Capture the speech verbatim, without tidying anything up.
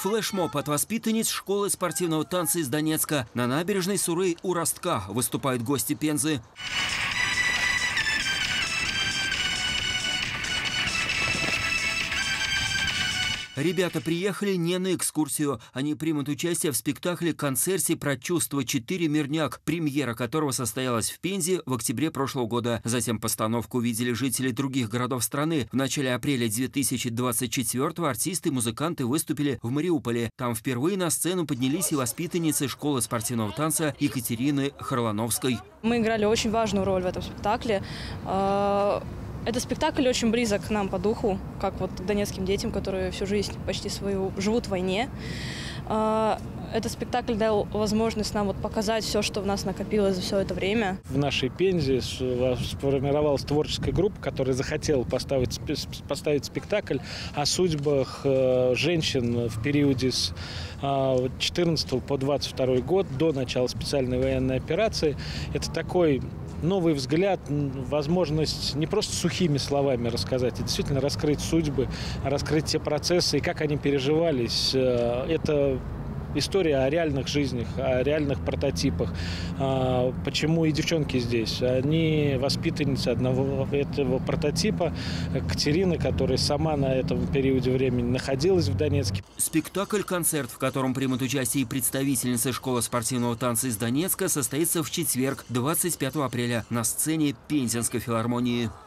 Флешмоб от воспитанниц школы спортивного танца из Донецка. На набережной Суры у Ростка выступают гости Пензы. Ребята приехали не на экскурсию. Они примут участие в спектакле-концерте про чувство четыре «Мирняк», премьера которого состоялась в Пензе в октябре прошлого года. Затем постановку увидели жители других городов страны. В начале апреля две тысячи двадцать четвёртого артисты и музыканты выступили в Мариуполе. Там впервые на сцену поднялись и воспитанницы школы спортивного танца Екатерины Харлановской. Мы играли очень важную роль в этом спектакле. Этот спектакль очень близок к нам по духу, как вот к донецким детям, которые всю жизнь почти свою живут в войне. Этот спектакль дал возможность нам вот показать все, что в нас накопилось за все это время. В нашей Пензе сформировалась творческая группа, которая захотела поставить, поставить спектакль о судьбах женщин в периоде с четырнадцатого по двадцать второй год, до начала специальной военной операции. Это такой новый взгляд, возможность не просто сухими словами рассказать, а действительно раскрыть судьбы, раскрыть те процессы и как они переживались. Это история о реальных жизнях, о реальных прототипах. Почему и девчонки здесь? Они воспитанницы одного этого прототипа, Катерины, которая сама на этом периоде времени находилась в Донецке. Спектакль-концерт, в котором примут участие и представительницы школы спортивного танца из Донецка, состоится в четверг, двадцать пятого апреля, на сцене Пензенской филармонии.